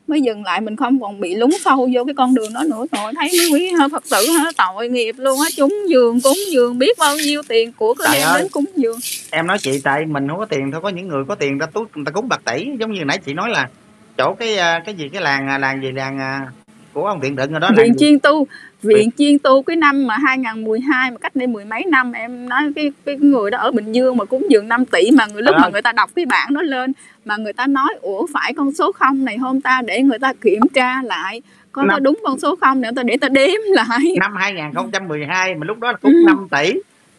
mới dừng lại, mình không còn bị lún sâu vô cái con đường đó nữa. Thôi thấy mấy quý Phật tử hả, tội nghiệp luôn á, cúng dường cúng dường biết bao nhiêu tiền của cứ Trời đem ơi. đến cúng dường. Em nói chị, tại mình không có tiền thôi, có những người có tiền ta tú người ta cúng bạc tỷ, giống như nãy chị nói là chỗ cái à, cái gì cái làng à, làng gì làng à, của ông Thiện Định rồi đó, làng Viện gì? Chiên Tu, Viện Chiên Tu cái năm mà hai không một hai, mà cách đây mười mấy năm, em nói cái cái người đó ở Bình Dương mà cúng dường năm tỷ, mà người lúc Ờ. mà người ta đọc cái bảng đó lên mà người ta nói ủa phải con số không này không ta, để người ta kiểm tra lại có có Năm- đúng con số không nữa ta, để ta đếm lại. Năm hai không một hai mà lúc đó là cúng Ừ. năm tỷ.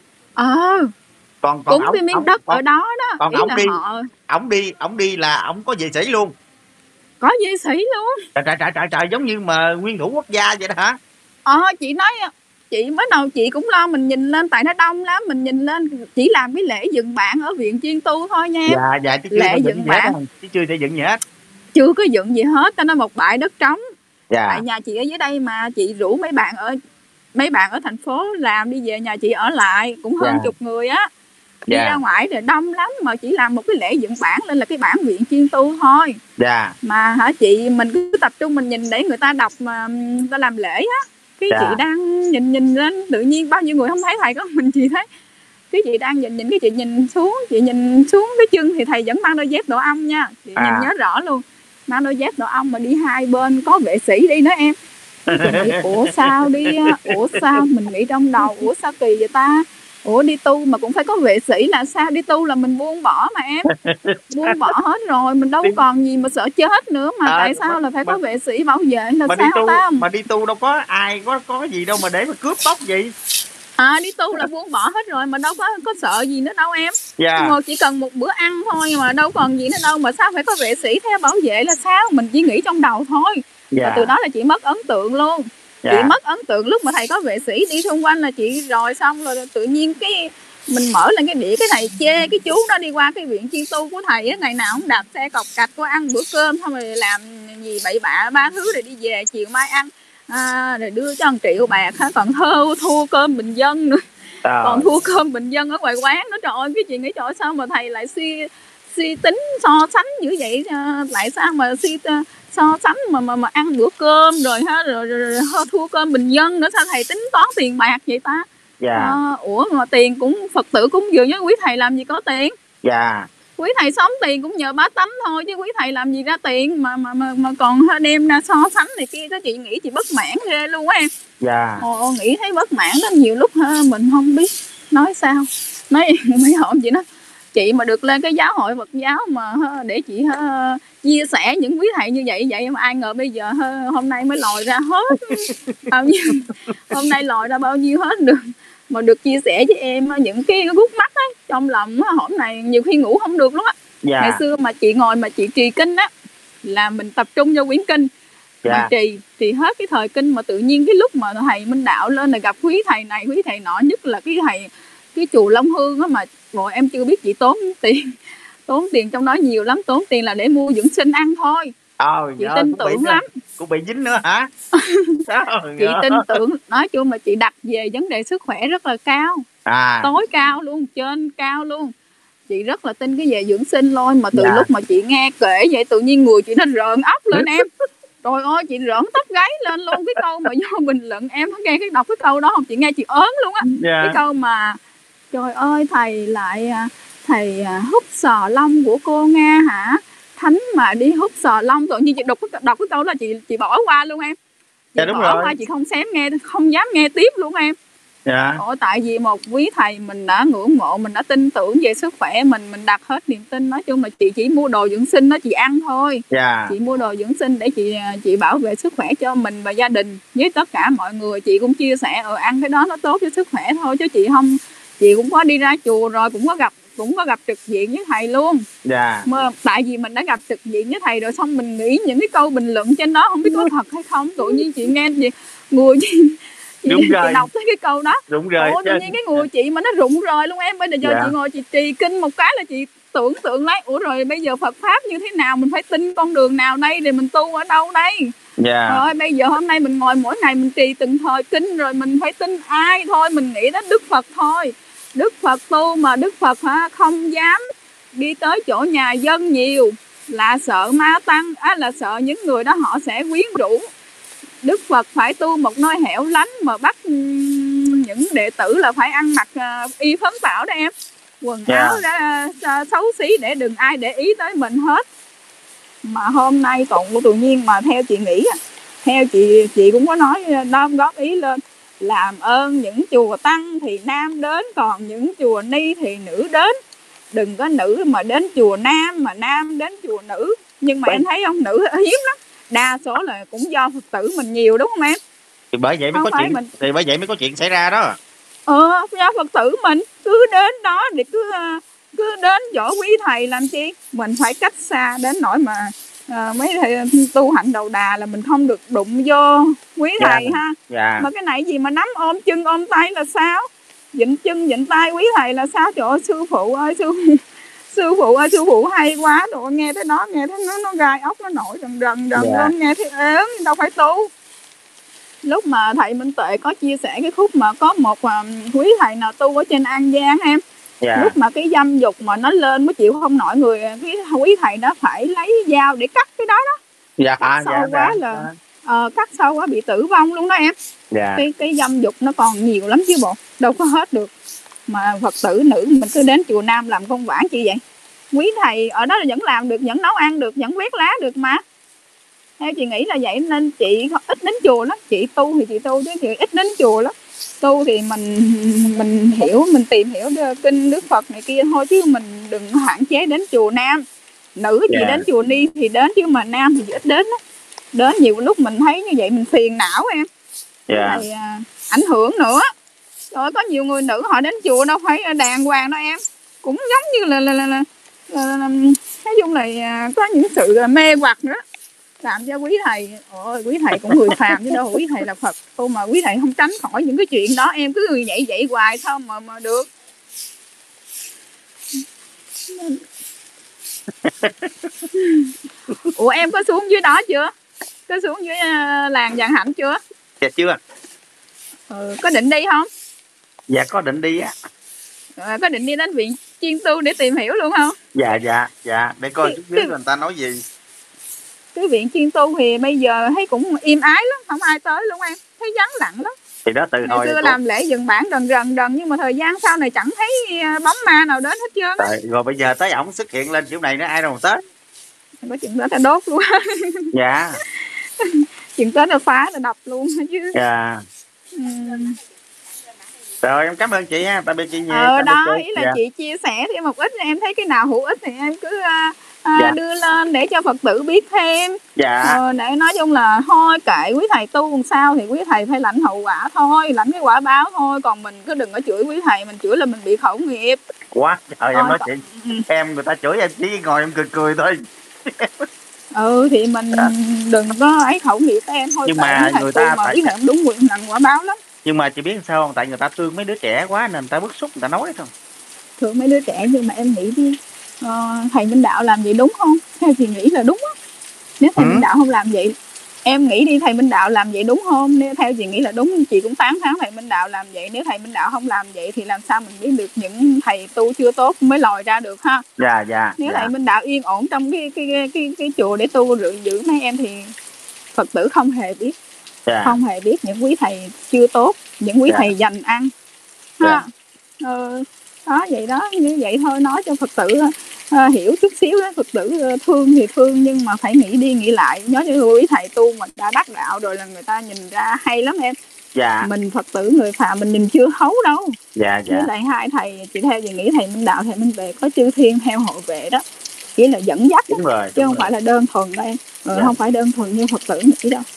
Ờ, Còn còn cúng ổng cái miếng ổng đất ở ổng đó đó, còn ý ổng là đi họ ổng đi ổng đi là ổng có vệ sĩ luôn. có di sĩ luôn. Trời trời trời trời trời, giống như mà nguyên thủ quốc gia vậy đó hả? Ờ, chị nói chị mới đầu chị cũng lo, mình nhìn lên tại nó đông lắm, mình nhìn lên chỉ làm cái lễ dựng bảng ở Viện Chiên Tu thôi nha em. Dạ dạ, chứ chưa Lễ xây dựng dựng gì hết bảng. á, chứ chưa xây dựng gì hết. Chưa có dựng gì hết, ta nói một bãi đất trống. Dạ Tại nhà chị ở dưới đây mà, chị rủ mấy bạn ở mấy bạn ở thành phố làm đi về nhà chị ở lại cũng hơn Dạ. chục người á. Đi Dạ. ra ngoài rồi đông lắm, mà chỉ làm một cái lễ dựng bảng lên là cái bảng Viện Chiên Tu thôi. dạ Mà hả chị, mình cứ tập trung mình nhìn để người ta đọc mà người ta làm lễ á. Cái Dạ. chị đang nhìn nhìn lên, tự nhiên bao nhiêu người không thấy thầy, có mình chị thấy. Cái chị đang nhìn nhìn cái chị nhìn xuống, chị nhìn xuống cái chân thì thầy vẫn mang đôi dép độ ong nha. Chị À. nhìn nhớ rõ luôn. Mang đôi dép độ ong mà đi hai bên có vệ sĩ đi nữa em. Chị nghĩ ủa sao đi á, ủa sao mình nghĩ trong đầu ủa sao kỳ vậy ta, ủa đi tu mà cũng phải có vệ sĩ là sao, đi tu là mình buông bỏ mà em, buông bỏ hết rồi mình đâu Đi- còn gì mà sợ chết nữa mà À, tại sao mà- là phải mà- có vệ sĩ bảo vệ là mà đi sao tu ta. mà đi tu đâu có ai có có cái gì đâu mà để mà cướp bóc gì. À, đi tu là buông bỏ hết rồi mà đâu có có sợ gì nữa đâu em. Dạ Ngồi chỉ cần một bữa ăn thôi mà đâu còn gì nữa đâu, mà sao phải có vệ sĩ theo bảo vệ là sao, mình chỉ nghĩ trong đầu thôi. Và dạ từ đó là chị mất ấn tượng luôn. Chị dạ mất ấn tượng lúc mà thầy có vệ sĩ đi xung quanh là chị, rồi xong rồi tự nhiên cái mình mở lên cái đĩa, cái thầy chê cái chú đó đi qua cái Viện Chiên Tu của thầy á, ngày nào cũng đạp xe cọc cạch qua ăn bữa cơm, xong rồi làm gì bậy bạ ba thứ rồi đi về chiều mai ăn, à, rồi đưa cho một triệu bạc, còn thơ thua cơm bình dân nữa, Ờ. còn thua cơm bình dân ở ngoài quán nữa. Trời ơi, cái chị nghĩ trời ơi, sao mà thầy lại suy suy tính so sánh như vậy, lại sao mà suy so sánh mà mà mà ăn bữa cơm rồi ha, rồi, rồi, rồi, rồi thua cơm bình dân nữa, sao thầy tính toán tiền bạc vậy ta? dạ À, ủa mà tiền cũng Phật tử cúng dường với quý thầy làm gì có tiền, dạ quý thầy sống tiền cũng nhờ bá tánh thôi chứ quý thầy làm gì ra tiền mà mà mà, mà còn đem ra so sánh này kia, đó chị nghĩ chị bất mãn ghê luôn á em. dạ Ồ, nghĩ thấy bất mãn lắm, nhiều lúc ha, mình không biết nói sao. Nói mấy hôm chị nói chị mà được lên cái giáo hội Phật giáo mà ha, để chị ha, chia sẻ những quý thầy như vậy vậy mà ai ngờ bây giờ ha, hôm nay mới lòi ra hết bao nhiêu, hôm nay lòi ra bao nhiêu hết được, mà được chia sẻ với em những cái gút mắt ấy trong lòng á, hôm nay nhiều khi ngủ không được luôn á. dạ Ngày xưa mà chị ngồi mà chị trì kinh á là mình tập trung vô quyển kinh, Dạ. mình trì thì hết cái thời kinh, mà tự nhiên cái lúc mà thầy Minh Đạo lên là gặp quý thầy này quý thầy nọ, nhất là cái thầy cái chùa Long Hương á, mà rồi em chưa biết chị tốn tiền tốn tiền trong đó nhiều lắm, tốn tiền là để mua dưỡng sinh ăn thôi. Ờ, Chị dạ, tin cũng bị tưởng nữa. lắm, Cũng bị dính nữa hả? Sao? chị Dạ. tin tưởng, nói chung là chị đặt về vấn đề sức khỏe rất là cao, À tối cao luôn, trên cao luôn. Chị rất là tin cái về dưỡng sinh thôi, mà từ Dạ. lúc mà chị nghe kể vậy tự nhiên người chị nó rợn óc lên em. Trời ơi, chị rợn tóc gáy lên luôn. Cái câu mà vô bình luận em có nghe cái đọc cái câu đó không, chị nghe chị ớn luôn á. dạ Cái câu mà trời ơi thầy lại thầy hút sò lông của cô Nga hả, thánh mà đi hút sò lông. Tự nhiên chị đọc cái đọc cái câu đó chị chị bỏ qua luôn em. Chị Dạ, đúng bỏ rồi. qua, chị không xém nghe, không dám nghe tiếp luôn em. dạ Ồ, tại vì một quý thầy mình đã ngưỡng mộ, mình đã tin tưởng về sức khỏe mình, mình đặt hết niềm tin. Nói chung là chị chỉ mua đồ dưỡng sinh đó chị ăn thôi. dạ Chị mua đồ dưỡng sinh để chị chị bảo vệ sức khỏe cho mình và gia đình với tất cả mọi người. Chị cũng chia sẻ ờ ăn cái đó nó tốt cho sức khỏe thôi, chứ chị không, chị cũng có đi ra chùa rồi cũng có gặp cũng có gặp trực diện với thầy luôn. dạ Mà tại vì mình đã gặp trực diện với thầy rồi, xong mình nghĩ những cái câu bình luận trên đó không biết có thật hay không, tự nhiên chị nghe gì người chị, chị, Đúng chị rồi. đọc tới cái câu đó. đúng rồi. Ủa, tự nhiên cái người chị mà nó rụng rời luôn em. Bây giờ Dạ. chị ngồi chị trì kinh một cái là chị tưởng tượng lấy, ủa rồi bây giờ Phật Pháp như thế nào, mình phải tin con đường nào đây, để mình tu ở đâu đây. dạ Rồi bây giờ hôm nay mình ngồi mỗi ngày mình trì từng thời kinh rồi, mình phải tin ai thôi, mình nghĩ đến Đức Phật thôi. Đức Phật tu mà Đức Phật hả, không dám đi tới chỗ nhà dân nhiều, là sợ ma tăng, á, là sợ những người đó họ sẽ quyến rũ. Đức Phật phải tu một nơi hẻo lánh mà bắt những đệ tử là phải ăn mặc uh, y phấn phảo đó em, quần Dạ. áo đã uh, xấu xí để đừng ai để ý tới mình hết. Mà hôm nay tụng tự nhiên mà theo chị nghĩ, theo chị chị cũng có nói đom góp ý lên, làm ơn những chùa tăng thì nam đến, còn những chùa ni thì nữ đến. Đừng có nữ mà đến chùa nam mà nam đến chùa nữ. Nhưng mà Vậy- em thấy không, nữ hiếm lắm, đa số là cũng do Phật tử mình nhiều đúng không em? Thì bởi vậy mới Không có phải chuyện mình- thì bởi vậy mới có chuyện xảy ra đó. Ờ, do Phật tử mình cứ đến đó để cứ ờ, cứ đến chỗ quý thầy làm chi? Mình phải cách xa đến nỗi mà ờ, mấy thầy tu hạnh đầu đà là mình không được đụng vô quý Dạ. thầy ha. Dạ. Mà cái này gì mà nắm ôm chân ôm tay là sao? Dịnh chân dịnh tay quý thầy là sao? Trời ơi sư phụ ơi, sư sư phụ ơi, sư phụ hay quá. Trời ơi, nghe tới đó nghe thấy nó nó gai ốc, nó nổi rần rần rần Dạ. luôn, nghe thấy ớn, đâu phải tu. Lúc mà thầy Minh Tuệ có chia sẻ cái khúc mà có một uh, quý thầy nào tu ở trên An Giang em, Dạ. lúc mà cái dâm dục mà nó lên mới chịu không nổi, người cái quý thầy đó phải lấy dao để cắt cái đó đó, Dạ. cắt sâu Dạ. quá Dạ. là ờ, cắt sâu quá bị tử vong luôn đó em. Dạ. Cái cái dâm dục nó còn nhiều lắm chứ bộ, đâu có hết được. Mà Phật tử nữ mình cứ đến chùa Nam làm công quả chi vậy? Quý thầy ở đó là vẫn làm được, vẫn nấu ăn được, vẫn quét lá được mà. Theo chị nghĩ là vậy, nên chị ít đến chùa lắm. Chị tu thì chị tu chứ chị ít đến chùa lắm. Tu thì mình mình hiểu, mình tìm hiểu kinh Đức Phật này kia thôi, chứ mình đừng hạn chế đến chùa Nam. Nữ chị Dạ. đến chùa Ni thì đến, chứ mà Nam thì chị ít đến đó. Đến nhiều lúc mình thấy như vậy mình phiền não em. Dạ. Thì à, ảnh hưởng nữa. Rồi có nhiều người nữ họ đến chùa đâu phải đàng hoàng đâu em, cũng giống như là là là, là, là, là, là nói chung là à, có những sự mê hoặc nữa, làm cho quý thầy, ôi quý thầy cũng người phàm chứ đâu quý thầy là Phật. Thôi mà quý thầy không tránh khỏi những cái chuyện đó, em cứ vậy vậy hoài sao mà mà được. Ủa em có xuống dưới đó chưa? Có xuống dưới uh, làng Vạn Hạnh chưa? Dạ chưa. Ừ, có định đi không? Dạ có định đi á. Ờ, có định đi đến viện chuyên tu để tìm hiểu luôn không? Dạ. Dạ. Dạ. Để coi Cái- chút xíu cái- người ta nói gì. Cái viện chuyên tu thì bây giờ thấy cũng im ái lắm, không ai tới luôn em, thấy vắng lặng lắm. Thì đó từ Ngày hồi xưa có- làm lễ dừng bản rần rần rần, nhưng mà thời gian sau này chẳng thấy à, bóng ma nào đến hết trơn á. Tại- rồi bây giờ tới ổng xuất hiện lên kiểu này nữa ai đâu mà tới. Có chuyện đó ta đốt luôn. Dạ. Chuyện tới ta phá ta đập luôn chứ. Dạ. Ừ. Rồi em cảm ơn chị ha, tạm biệt chị nhiều. Ờ tạm biệt đó, chị. ý là Dạ. chị chia sẻ thêm một ít, em thấy cái nào hữu ích thì em cứ à, à, Dạ. đưa lên để cho Phật tử biết thêm. Dạ. Ờ, để nói chung là thôi kệ quý thầy tu làm sao thì quý thầy phải lãnh hậu quả thôi, lãnh cái quả báo thôi, còn mình cứ đừng có chửi quý thầy, mình chửi là mình bị khẩu nghiệp. Quá trời em Thôi, nói còn- chuyện Ừ. em người ta chửi em chỉ ngồi em cười cười thôi. Ừ thì mình đừng có ấy khẩu nghiệp với em thôi. Nhưng kệ mà quý thầy người tu ta mà phải- quý thầy không đúng quyền lãnh quả báo lắm. Nhưng mà chị biết sao không, tại người ta thương mấy đứa trẻ quá nên người ta bức xúc người ta nói thôi. Thường mấy đứa trẻ, nhưng mà em nghĩ đi, ờ, thầy Minh Đạo làm vậy đúng không? Theo chị nghĩ là đúng á. Nếu thầy Ừ. Minh Đạo không làm vậy, em nghĩ đi, thầy Minh Đạo làm vậy đúng không? Nếu theo chị nghĩ là đúng, chị cũng tán thán thầy Minh Đạo làm vậy. Nếu thầy Minh Đạo không làm vậy thì làm sao mình biết được những thầy tu chưa tốt mới lòi ra được ha? Dạ. Dạ. Nếu Dạ. thầy Minh Đạo yên ổn trong cái cái cái cái, cái chùa để tu giữ, giữ mấy em thì Phật tử không hề biết, Dạ. không hề biết những quý thầy chưa tốt, những quý Dạ. thầy dành ăn ha. Ờ, đó vậy đó, như vậy thôi, nói cho Phật tử ờ, hiểu chút xíu đó. Phật tử ờ, thương thì thương, nhưng mà phải nghĩ đi nghĩ lại. Nhớ cho quý thầy tu mà đã đắc đạo rồi là người ta nhìn ra hay lắm em. Dạ. Mình Phật tử người phàm mình nhìn chưa hấu đâu. Dạ. Dạ. Với lại hai thầy, chị theo chị nghĩ thầy Minh Đạo, thầy Minh Tuệ có chư thiên theo hộ vệ đó, chỉ là dẫn dắt đó, Đúng rồi. chứ đúng không rồi. phải là đơn thuần đâu em. Ờ, Dạ. không phải đơn thuần như Phật tử nghĩ đâu.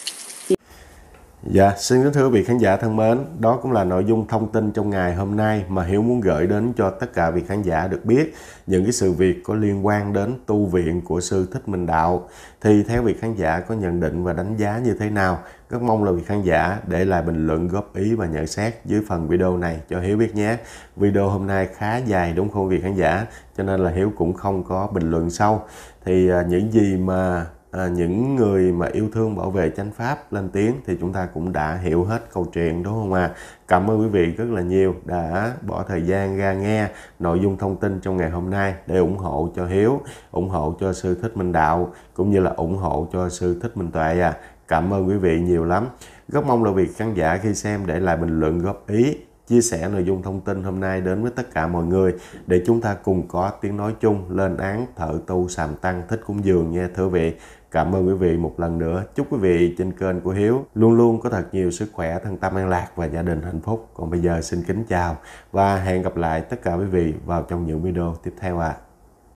Dạ, xin kính thưa quý vị khán giả thân mến, đó cũng là nội dung thông tin trong ngày hôm nay mà Hiếu muốn gửi đến cho tất cả vị khán giả được biết những cái sự việc có liên quan đến tu viện của Sư Thích Minh Đạo. Thì theo vị khán giả có nhận định và đánh giá như thế nào? Rất mong là vị khán giả để lại bình luận góp ý và nhận xét dưới phần video này cho Hiếu biết nhé. Video hôm nay khá dài đúng không vị khán giả? Cho nên là Hiếu cũng không có bình luận sâu. Thì à, những gì mà à, những người mà yêu thương bảo vệ chánh pháp lên tiếng thì chúng ta cũng đã hiểu hết câu chuyện, đúng không ạ? À? Cảm ơn quý vị rất là nhiều đã bỏ thời gian ra nghe nội dung thông tin trong ngày hôm nay để ủng hộ cho Hiếu, ủng hộ cho sư Thích Minh Đạo cũng như là ủng hộ cho sư Thích Minh Tuệ à. Cảm ơn quý vị nhiều lắm. Rất mong là vị khán giả khi xem để lại bình luận góp ý, chia sẻ nội dung thông tin hôm nay đến với tất cả mọi người để chúng ta cùng có tiếng nói chung lên án thợ tu sàm tăng thích cúng dường nha thưa vị. Cảm ơn quý vị một lần nữa. Chúc quý vị trên kênh của Hiếu luôn luôn có thật nhiều sức khỏe, thân tâm an lạc và gia đình hạnh phúc. Còn bây giờ xin kính chào và hẹn gặp lại tất cả quý vị vào trong những video tiếp theo ạ. À.